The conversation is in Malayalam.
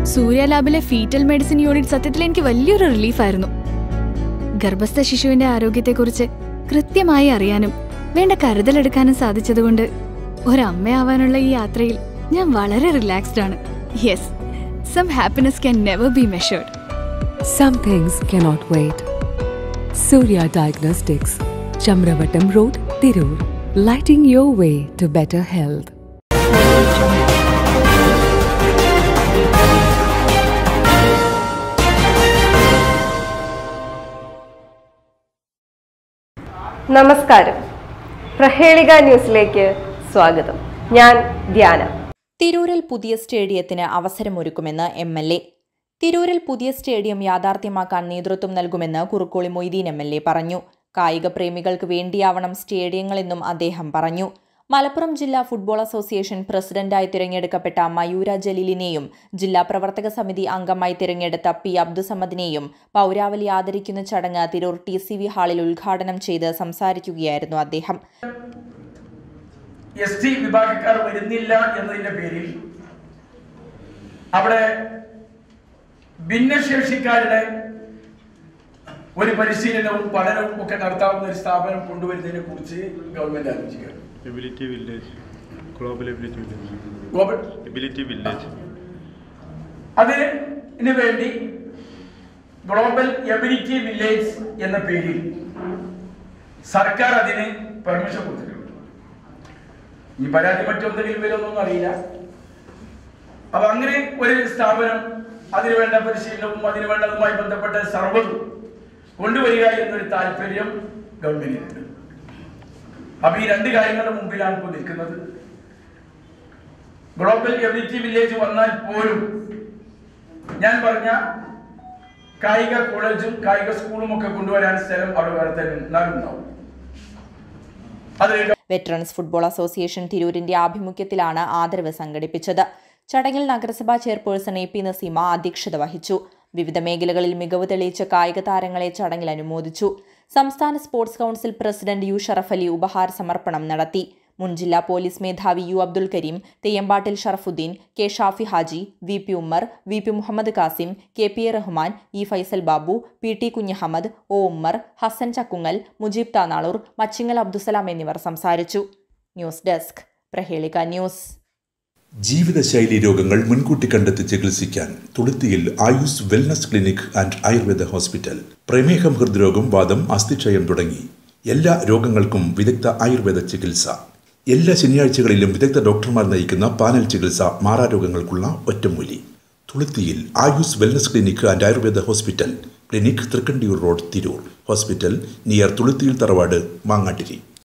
സൂര്യ ലാബിലെ ഫീറ്റൽ മെഡിസിൻ യൂണിറ്റ് സത്യത്തിൽ എനിക്ക് വലിയൊരു റിലീഫായിരുന്നു. ഗർഭസ്ഥ ശിശുവിന്റെ ആരോഗ്യത്തെക്കുറിച്ച് കൃത്യമായി അറിയാനും വേണ്ട കരുതലെടുക്കാനും സാധിച്ചതുകൊണ്ട് ഒരമ്മയാവാനുള്ള ഈ യാത്രയിൽ ഞാൻ വളരെ റിലാക്സ്ഡ് ആണ്. Yes, some happiness can never be measured. Some things cannot wait. Surya Diagnostics, Chamravatam Road, Tirur. Lighting your way to better health. നമസ്കാരം. പ്രഹേളിക ന്യൂസിലേക്ക് സ്വാഗതം. ഞാൻ ധ്യാന. തിരൂരിൽ പുതിയ സ്റ്റേഡിയത്തിന് അവസരമൊരുക്കുമെന്ന് MLA. തിരൂരിൽ പുതിയ സ്റ്റേഡിയം യാഥാർത്ഥ്യമാക്കാൻ നേതൃത്വം നൽകുമെന്ന് കുറുക്കോളി മൊയ്തീൻ MLA പറഞ്ഞു. കായിക പ്രേമികൾക്ക് വേണ്ടിയാവണം സ്റ്റേഡിയങ്ങളെന്നും അദ്ദേഹം പറഞ്ഞു. മലപ്പുറം ജില്ലാ ഫുട്ബോൾ അസോസിയേഷൻ പ്രസിഡന്റായി തിരഞ്ഞെടുക്കപ്പെട്ട മയൂര ജലീലിനെയും ജില്ലാ പ്രവർത്തക സമിതി അംഗമായി തിരഞ്ഞെടുത്ത P. അബ്ദുസമദിനെയും പൗരാവലി ആദരിക്കുന്ന ചടങ്ങ് തിരൂർ TCV ഹാളിൽ ഉദ്ഘാടനം ചെയ്ത് സംസാരിക്കുകയായിരുന്നു അദ്ദേഹം. ST വിഭാഗക്കാർ വരുന്നില്ല എന്നതിന്റെ പേരിൽ അവിടെ ഭിന്നശേഷിക്കാരുടെ ഒരു പരിശീലനവും പഠനവും ഒക്കെ നടത്താവുന്ന ഒരു സ്ഥാപനം കൊണ്ടുവരുന്നതിനെ കുറിച്ച് ഗവൺമെന്റ് ആലോചിക്കുകയാണ്. അതിന് വേണ്ടി ഗ്ലോബൽ എബിലിറ്റി വില്ലേജ് എന്ന പേരിൽ സർക്കാർ അതിന് പെർമിഷൻ കൊടുത്തിട്ടുണ്ട്. ഈ പരാതി മറ്റൊന്നെങ്കിലും വരുമെന്നൊന്നും അറിയില്ല. അപ്പൊ അങ്ങനെ ഒരു സ്ഥാപനം, അതിനുവേണ്ട പരിശീലനവും അതിനുവേണ്ടതുമായി ബന്ധപ്പെട്ട സർവ്വതും കൊണ്ടുവരിക എന്നൊരു താല്പര്യം ഗവൺമെന്റിനുണ്ട്. അപ്പൊ ഈ രണ്ട് കാര്യങ്ങളുടെ മുമ്പിലാണ് ഇപ്പോൾ നിൽക്കുന്നത്. ഗ്ലോബൽ എബിലിറ്റി വില്ലേജ് വന്നാൽ പോലും ഞാൻ പറഞ്ഞ കായിക കോളേജും കായിക സ്കൂളും ഒക്കെ കൊണ്ടുവരാൻ സ്ഥലം അവിടെ വേറെ തന്നെ ഉണ്ടാവും. വെറ്ററൻസ് ഫുട്ബോൾ അസോസിയേഷൻ തിരൂരിന്റെ ആഭിമുഖ്യത്തിലാണ് ആദരവ് സംഘടിപ്പിച്ചത്. ചടങ്ങിൽ നഗരസഭാ ചെയർപേഴ്സൺ AP നസീമ അധ്യക്ഷത വഹിച്ചു. വിവിധ മേഖലകളിൽ മികവ് തെളിയിച്ച കായിക താരങ്ങളെ ചടങ്ങിൽ അനുമോദിച്ചു. സംസ്ഥാന sports council president U. Sharaf Ali ഉപഹാര സമർപ്പണം നടത്തി. മുൻ ജില്ലാ പോലീസ് മേധാവി U. Abdul Kareem, തെയ്യമ്പാട്ടിൽ Sharafuddin, K. Shafi Haji, VP Ummer, VP Muhammad Kasim, KPA Rahman, E. Faisal Babu, PT Kunjahammed, O. Ummer, Hasan Chakkungal, Mujeeb Tanalur, Machingal Abdussalam എന്നിവർ സംസാരിച്ചു. News desk, Prahelika news. ജീവിതശൈലി രോഗങ്ങൾ മുൻകൂട്ടി കണ്ടെത്തി ചികിത്സിക്കാൻ Thuluthiyil Ayus wellness clinic and Ayurveda hospital. പ്രമേഹം, ഹൃദ്രോഗം, വാദം, അസ്ഥിക്ഷയം തുടങ്ങി എല്ലാ രോഗങ്ങൾക്കും വിദഗ്ധ ആയുർവേദ ചികിത്സ. എല്ലാ ശനിയാഴ്ചകളിലും വിദഗ്ധ ഡോക്ടർമാർ നയിക്കുന്ന പാനൽ ചികിത്സ. മാറാരോഗങ്ങൾക്കുള്ള ഒറ്റമൂലി. Thuluthiyil Ayus wellness clinic and Ayurveda hospital. Clinic Thrikkandiyur road, Tirur. Hospital near Thuluthiyil തറവാട്, മാങ്ങാട്ടിരി.